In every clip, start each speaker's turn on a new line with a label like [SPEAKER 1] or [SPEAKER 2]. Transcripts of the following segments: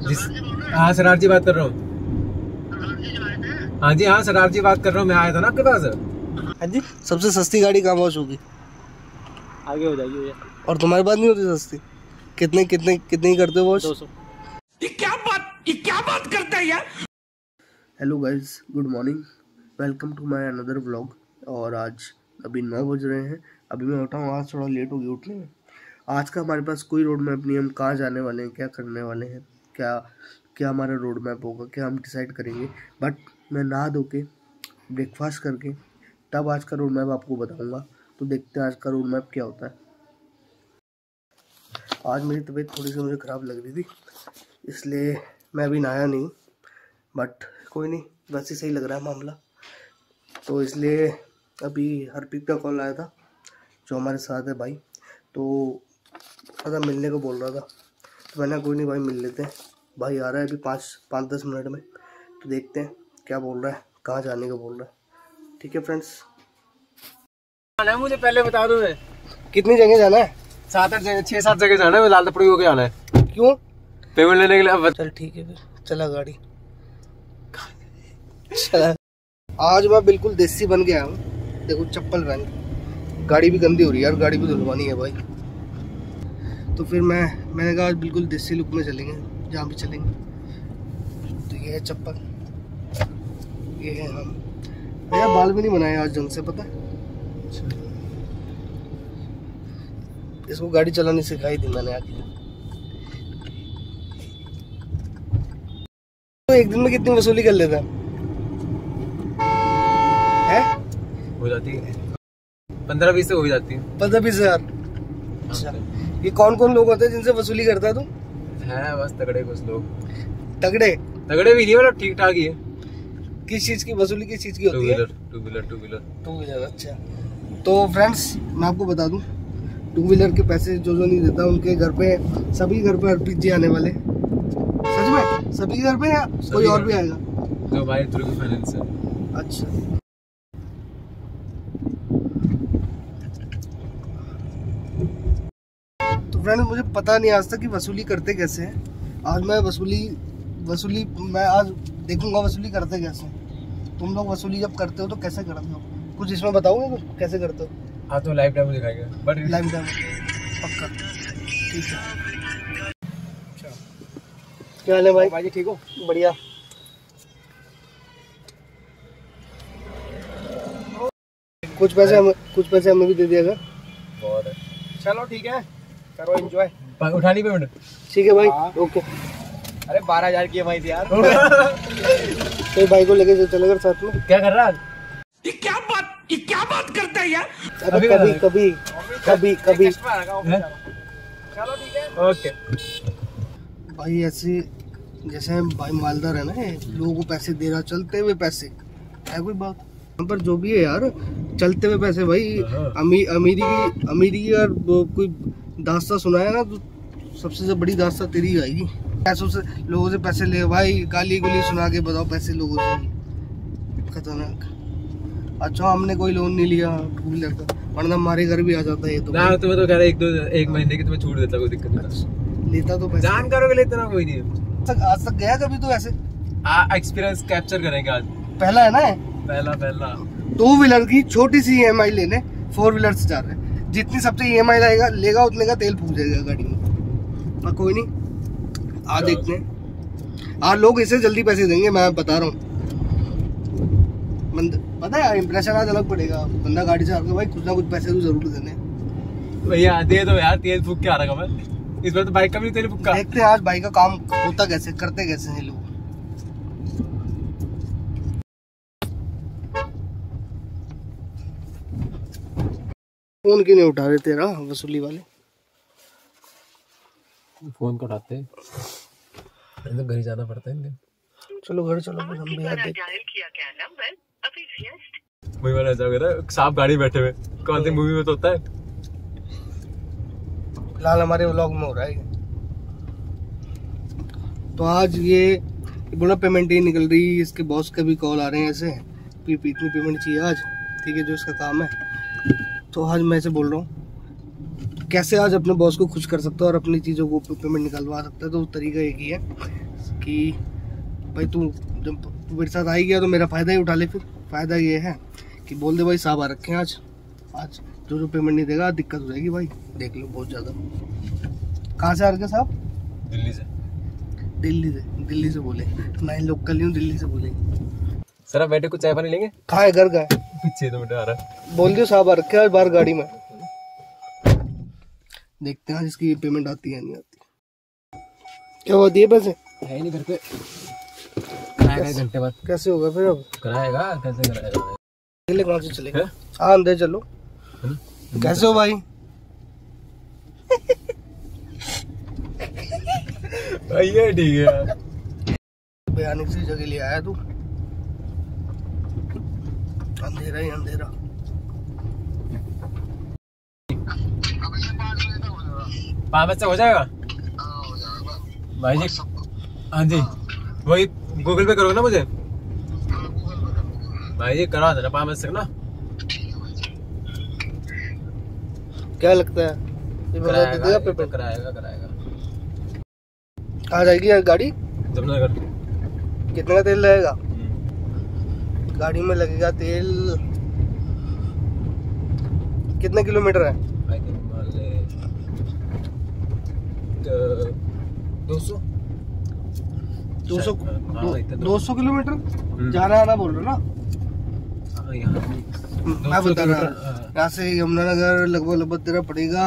[SPEAKER 1] हाँ सरदार जी बात कर रहा हूँ। हाँ जी हाँ सरदार जी बात कर रहा हूँ। मैं आया था ना आपके पास।
[SPEAKER 2] हाँ जी। सबसे सस्ती गाड़ी कहाँ वॉश होगी?
[SPEAKER 1] आगे हो जाइए भैया।
[SPEAKER 2] और तुम्हारे पास नहीं होती सस्ती? कितने कितने कितने ही करते हो वॉश?
[SPEAKER 1] 200।
[SPEAKER 3] ये क्या बात करता है यार।
[SPEAKER 2] Hello guys, good morning, welcome to my another vlog. और आज अभी 9 बज रहे हैं। अभी मैं उठा हूँ, आज थोड़ा लेट हो गया उठने में। आज का हमारे पास कोई रोड मैप नहीं है, हम कहाँ जाने वाले हैं, क्या करने वाले हैं, क्या क्या हमारा रोड मैप होगा, क्या हम डिसाइड करेंगे। बट मैं नहा धो के ब्रेकफास्ट करके तब आज का रोड मैप आपको बताऊँगा। तो देखते हैं आज का रोड मैप क्या होता है। आज मेरी तबीयत थोड़ी सी मुझे ख़राब लग रही थी, इसलिए मैं अभी नहाया नहीं, बट कोई नहीं, वैसे सही लग रहा है मामला। तो इसलिए अभी हरप्रीत का कॉल आया था, जो हमारे साथ है भाई, तो पता मिलने को बोल रहा था। तो मैंने कोई नहीं भाई, मिल लेते हैं। भाई आ रहा है अभी 5-10 मिनट में, तो देखते हैं क्या बोल रहा है, कहाँ जाने को बोल रहा है। ठीक है फ्रेंड्स,
[SPEAKER 1] मुझे पहले बता दो।
[SPEAKER 2] कितनी जगह जाना है?
[SPEAKER 1] 7-8 जगह, 6-7 जगह जाना है। लाल टपड़ी होके आना है।
[SPEAKER 2] क्यों?
[SPEAKER 1] पेमेंट लेने के लिए।
[SPEAKER 2] चल ठीक है, फिर चला गाड़ी चला। आज मैं बिल्कुल देसी बन गया हूँ। देखो चप्पल पहन के, गाड़ी भी गंदी हो रही है यार, गाड़ी भी धुलवानी है भाई। तो फिर मैंने कहा आज बिल्कुल देसी लुक में चलेंगे जहाँ भी चलेंगे। तो ये है चप्पल, ये है हम। भैया बाल भी नहीं बनाए आज ढंग से, पता है? इसको गाड़ी चलानी सिखाई थी मैंने आके। तो एक दिन में कितनी वसूली कर लेता है?
[SPEAKER 1] हो जाती है 15-20 से हो जाती है।
[SPEAKER 2] 15-20 हज़ार। अच्छा, ये कौन कौन लोग होते हैं जिनसे वसूली करता है तू?
[SPEAKER 1] है बस तगड़े कुछ लोग।
[SPEAKER 2] तगड़े
[SPEAKER 1] भी नहीं, मतलब ठीक ठाक ही है।
[SPEAKER 2] किस चीज की वसूली, किस चीज की होती है?
[SPEAKER 1] Two wheeler. अच्छा, तो
[SPEAKER 2] फ्रेंड्स मैं आपको बता दूं, टू व्हीलर के पैसे जो नहीं देता, उनके घर पे, सभी घर पे हरप्रीत जी आने वाले। सच में सभी के घर पे, या कोई और भी आएगा?
[SPEAKER 1] जो भाई थ्रू फाइनेंस है।
[SPEAKER 2] अच्छा, तो फ्रेंड्स मुझे पता नहीं आज तक कि वसूली करते कैसे हैं। आज मैं वसूली मैं आज देखूंगा वसूली करते कैसे। तुम लोग वसूली जब करते हो तो कैसे करते हो, कुछ इसमें बताओगे तुम कैसे करते हो?
[SPEAKER 1] हाँ तो लाइव डेमो दिखाएंगे, बट
[SPEAKER 2] लाइव डेमो पक्का। ठीक है, क्या हाल है भाई?
[SPEAKER 1] जी ठीक हो?
[SPEAKER 2] बढ़िया। कुछ पैसे हमें भी दे दिएगा।
[SPEAKER 1] बहुत है।
[SPEAKER 3] चलो ठीक है, करो एंजॉय।
[SPEAKER 1] उठा ली पेमेंट?
[SPEAKER 2] ठीक है भाई, ओके।
[SPEAKER 3] अरे 12,000 की भाई यार।
[SPEAKER 2] तो भाई को लेके चलेगा साथ में।
[SPEAKER 1] क्या कर रहा है?
[SPEAKER 3] ये क्या बात करता है यार।
[SPEAKER 2] अरे कभी
[SPEAKER 3] चलो ठीक है,
[SPEAKER 1] ओके।
[SPEAKER 2] भाई ऐसे जैसे भाई मालदार है ना, लोगों को पैसे दे रहा, चलते हुए पैसे है कोई बात। पर जो भी है यार, चलते हुए पैसे भाई। अमीरी की यार कोई दास्ता सुनाया ना, तो सबसे बड़ी दास्ता तेरी आएगी। पैसों से लोगों से पैसे ले भाई, गाली गुली सुना के बताओ पैसे लोगों से, खतरनाक। अच्छा हमने कोई लोन नहीं लिया टू व्हीलर का, वरना हमारे घर भी आ जाता है ये तो।
[SPEAKER 1] ना तुम्हें तो कह रहा है 1 महीने की तुम्हें छूट देता, कोई दिक्कत नहीं।
[SPEAKER 2] लेता तो पैसे
[SPEAKER 1] जान करोगे, लेते ना कोई नहीं।
[SPEAKER 2] आज तक गया कभी तो ऐसे?
[SPEAKER 1] एक्सपीरियंस कैप्चर करेंगे आज।
[SPEAKER 2] पहला है ना,
[SPEAKER 1] पहला
[SPEAKER 2] टू व्हीलर की छोटी सी EMI लेने 4 व्हीलर से जा रहे हैं। जितनी सबसे EMI लेगा उतने का तेल फूक जाएगा गाड़ी में। पर कोई नहीं, आज देखते हैं। आज लोग इसे जल्दी पैसे देंगे, मैं बता रहा हूँ। पता है इंप्रेशन आज अलग पड़ेगा। बंदा गाड़ी से आके भाई कुछ ना कुछ पैसे तो जरूर देने
[SPEAKER 1] भैया, दे दो यार, तेल फूक के आ रहा मैं इस बार तो बाइक का भी तेल फूका।
[SPEAKER 2] देखते हैं आज बाइक का काम होता कैसे, करते कैसे हैं लोग। फोन क्यों नहीं उठा रहे तेरा वसूली वाले?
[SPEAKER 1] फोन को उठाते हैं तो घर ही जाना पड़ता है।
[SPEAKER 2] चलो घर चलो, फिर हम भी याद देख।
[SPEAKER 1] वही वाला सांप गाड़ी बैठे हुए, कौन सी मूवी में तो होता है।
[SPEAKER 2] फिलहाल हमारे व्लॉग में हो रहा है। तो आज ये बोला पेमेंट ही निकल रही, इसके बॉस के भी कॉल आ रहे हैं ऐसे कि इतनी पेमेंट चाहिए आज, ठीक है, जो इसका काम है। तो आज मैं ऐसे बोल रहा हूँ कैसे आज अपने बॉस को खुश कर सकता है और अपनी चीज़ों को पेमेंट निकलवा सकता है। तो तरीका एक ही है, कि भाई तू जब तू मेरे साथ आई गया तो मेरा फ़ायदा ही उठा ले। फिर फ़ायदा ये है कि बोल दे भाई साहब आ रखे हैं आज जो पेमेंट नहीं देगा दिक्कत हो जाएगी भाई, देख लो बहुत ज़्यादा। कहाँ से आ रखे साहब?
[SPEAKER 1] दिल्ली से।
[SPEAKER 2] दिल्ली से बोले, मैं लोकल ही हूँ, दिल्ली से बोले।
[SPEAKER 1] सर आप बैठे कुछ चाय पानी लेंगे?
[SPEAKER 2] कहाँ है घर का?
[SPEAKER 1] पीछे 2 मिनट आ रहा है।
[SPEAKER 2] बोल दियो साहब आ रखे हैं आज बाहर गाड़ी में। देखते हैं जिसकी पेमेंट आती है नहीं आती। क्या हुआ, दिए पैसे?
[SPEAKER 1] है ही नहीं घर पे, कराएगा 1 घंटे बाद।
[SPEAKER 2] कैसे होगा फिर अब?
[SPEAKER 1] कराएगा, कैसे कराएगा?
[SPEAKER 2] चले कहाँ से चलेगा? हाँ अंदर चलो। कैसे हो भाई?
[SPEAKER 1] ये ठीक है।
[SPEAKER 2] भयानक सी जगह ले आया तू, अंधेरा ही अंधेरा।
[SPEAKER 1] 5 बजे हो जाएगा भाई जी? हाँ जी, वही गूगल पे करोगे ना मुझे? भाई जी करा देना 5 बजे तक ना।
[SPEAKER 2] क्या लगता है
[SPEAKER 1] कराएगा।
[SPEAKER 2] आ जाएगी यार गाड़ी?
[SPEAKER 1] जमनगर।
[SPEAKER 2] कितने का तेल लगेगा गाड़ी में? लगेगा तेल कितने किलोमीटर है? 200 किलोमीटर जाना आना बोल रहे ना? मैं बता रहा यहाँ से यमुनानगर लगभग तेरा पड़ेगा।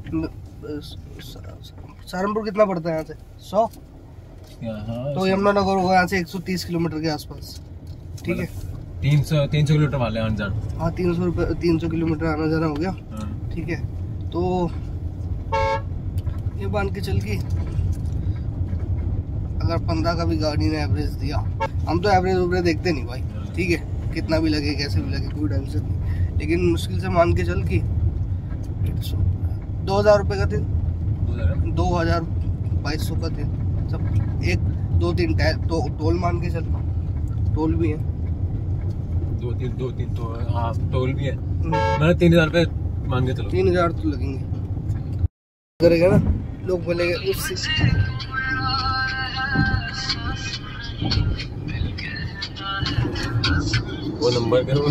[SPEAKER 2] सहारनपुर कितना पड़ता है यहाँ से? 100। तो यमुनानगर होगा यहाँ से 130 किलोमीटर के आसपास। ठीक है,
[SPEAKER 1] 300 किलोमीटर वाले आने जाना।
[SPEAKER 2] हाँ 300 किलोमीटर आना जाना हो गया। ठीक है, तो ये मान के चल की अगर 15 का भी गाड़ी ने एवरेज दिया, हम तो एवरेज देखते नहीं भाई। ठीक है, कितना भी लगे कैसे भी लगे कोई टेंशन नहीं, लेकिन मुश्किल से मान के चल की 2000 रुपये का तेल, 2200 का तेल, सब 1-2-3 टोल मान के चल। टोल भी है
[SPEAKER 1] 2-3 तो हाँ, टोल भी है। मैंने 3000 रुपये मान के चलो।
[SPEAKER 2] 3000 तो लगेंगे, करेगा ना लोग बोलेंगे उससे।
[SPEAKER 1] वो नंबर करो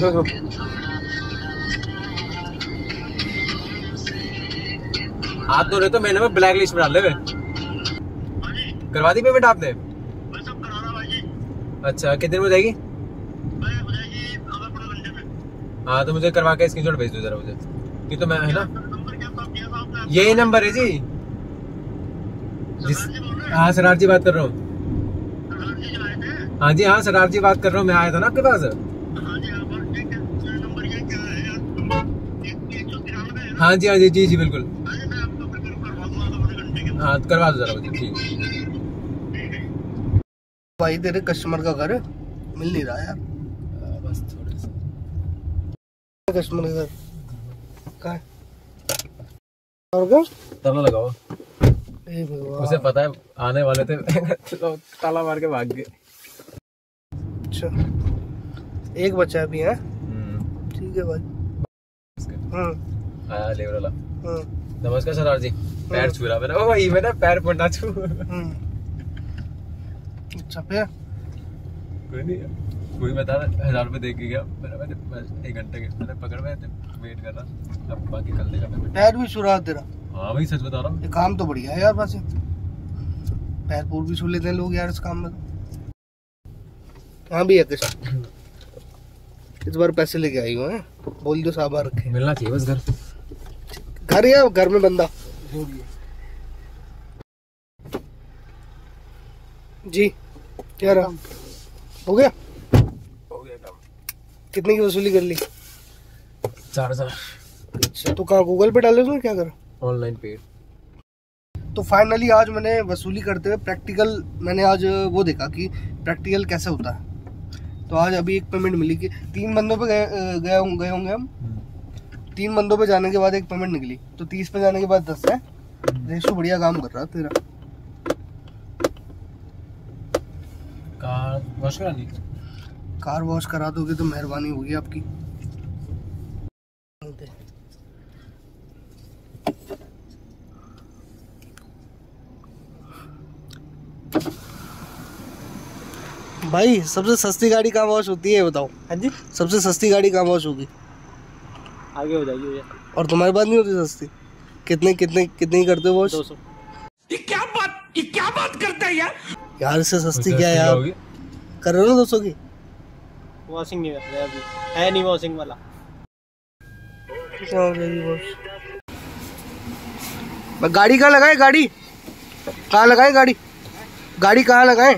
[SPEAKER 1] हाथ धो रहे तो मैंने ब्लैक लिस्ट में डाल ले। करवा दी पेमेंट आपने? अच्छा, कितने में हो जाएगी? हाँ तो मुझे करवा के स्क्रीनशॉट भेज दो जरा मुझे, ये तो मैं है ना, यही नंबर है जी। हाँ सरदार जी बात कर रहा हूँ। हाँ जी, हाँ सरदार जी बात कर रहा हूँ, मैं आया था ना आपके पास। हाँ जी, हाँ जी, जी बिल्कुल। हाँ करवा दो जरा मुझे, ठीक।
[SPEAKER 2] भाई तेरे कस्टमर का घर मिल नहीं रहा यार।
[SPEAKER 1] बस थोड़े से
[SPEAKER 2] कस्टमर का घर कहाँ है? और क्या
[SPEAKER 1] ताला लगाओ।
[SPEAKER 2] भगवान,
[SPEAKER 1] उसे पता है आने वाले थे तो ताला मार के भाग गए।
[SPEAKER 2] अच्छा, एक बच्चा भी है। ठीक है भाई।
[SPEAKER 1] आया लेबर वाला। नमस्कार सरदार जी, पैर छू रहा मेरा। ओ भाई मेरा पैर पड़ना छू।
[SPEAKER 2] अच्छा फिर
[SPEAKER 1] कोई नहीं, कोई बता 1000 रुपये दे के गया। मैंने 1 घंटे के मैंने पकड़ में वेट कर रहा, अब बाकी कल देगा पेमेंट।
[SPEAKER 2] पैर भी छू रहा तेरा?
[SPEAKER 1] हाँ भाई सच बता रहा हूँ।
[SPEAKER 2] ये काम तो बढ़िया है यार, वैसे पैर पूर भी छू लेते हैं लोग यार इस काम में। हाँ भी है किसान, इस बार पैसे लेके आई हुए हैं, बोल दो साहब आ रखे।
[SPEAKER 1] मिलना चाहिए बस
[SPEAKER 2] घर या घर में बंदा जी। क्या रहा, हो गया
[SPEAKER 1] काम।
[SPEAKER 2] कितने की वसूली कर ली?
[SPEAKER 1] 4000।
[SPEAKER 2] अच्छा, तो कहाँ गूगल पे डाले तो क्या करा?
[SPEAKER 1] Online paid.
[SPEAKER 2] तो फाइनली आज मैंने वसूली करते हुए प्रैक्टिकल, मैंने आज वो देखा कि प्रैक्टिकल कैसे होता है। तो आज अभी एक पेमेंट मिली कि 3 बंदों पे गए होंगे हम। 3 बंदों पे जाने के बाद एक पेमेंट निकली, तो 30 पे जाने के बाद 10 है। रेशो बढ़िया काम कर रहा तेरा।
[SPEAKER 1] कार वॉश करानी?
[SPEAKER 2] कार वॉश करा दोगे तो मेहरबानी होगी आपकी। भाई सबसे सस्ती गाड़ी कहाँ वॉश होती है बताओ?
[SPEAKER 3] हाँ जी,
[SPEAKER 2] सबसे सस्ती गाड़ी कहाँ वॉश होगी?
[SPEAKER 3] आगे हो जाइए भैया।
[SPEAKER 2] और तुम्हारी बात नहीं होती सस्ती? कितने कितने कितने ही करते हो वॉश?
[SPEAKER 3] 200।
[SPEAKER 4] ये क्या बात करता है यार?
[SPEAKER 2] यार इससे सस्ती क्या है
[SPEAKER 1] क्या
[SPEAKER 2] यार?
[SPEAKER 1] होगी?
[SPEAKER 2] कर रहे हो ना 200 की?
[SPEAKER 3] वॉशिंग नहीं कर रहे अभी, है नहीं वॉशिंग वाला।
[SPEAKER 2] क्या हो जाएगी वॉश? गाड़ी कहाँ लगाए? गाड़ी कहाँ लगाए? गाड़ी कहाँ लगाए?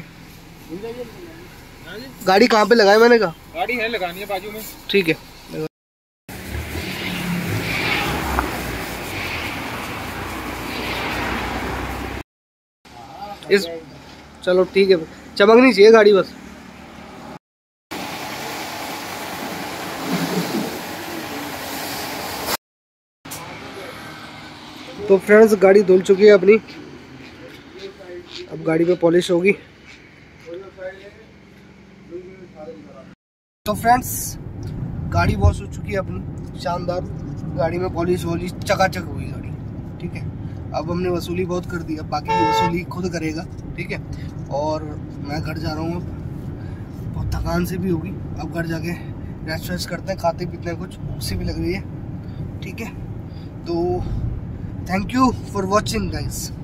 [SPEAKER 2] गाड़ी कहाँ पे लगाए मैंने कहा?
[SPEAKER 3] गाड़ी है लगानी है बाजू में।
[SPEAKER 2] ठीक है। इस चलो ठीक है, चमकनी चाहिए गाड़ी बस। तो फ्रेंड्स गाड़ी धुल चुकी है अपनी, अब गाड़ी पे पॉलिश होगी। तो फ्रेंड्स गाड़ी वॉश हो चुकी है अपनी, शानदार। गाड़ी में पॉलिश वॉलिश चकाचक हुई गाड़ी, ठीक है। अब हमने वसूली बहुत कर दी, अब बाकी की वसूली खुद करेगा, ठीक है। और मैं घर जा रहा हूँ, अब बहुत थकान से भी होगी। अब घर जाके रेस्ट वेस्ट करते हैं, खाते पीते हैं, कुछ भूख सी भी लग रही है, ठीक है। तो thank you for watching guys.